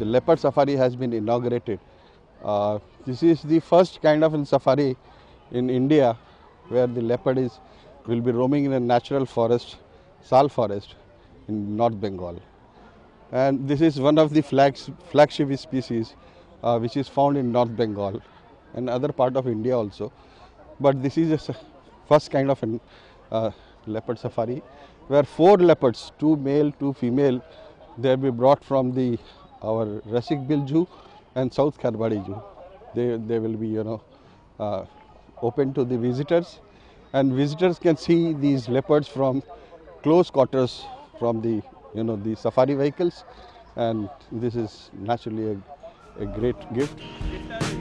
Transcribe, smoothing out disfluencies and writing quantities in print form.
leopard safari has been inaugurated. This is the first kind of safari in India where the leopard will be roaming in a natural forest, sal forest in North Bengal. And this is one of the flagship species which is found in North Bengal and other part of India also. But this is the first kind of an, leopard safari where 4 leopards, 2 male, 2 female, they will be brought from our Rasikbil Zoo and South Kharbadi Zoo. They will be open to the visitors, and visitors can see these leopards from close quarters from the safari vehicles, and this is naturally a great gift.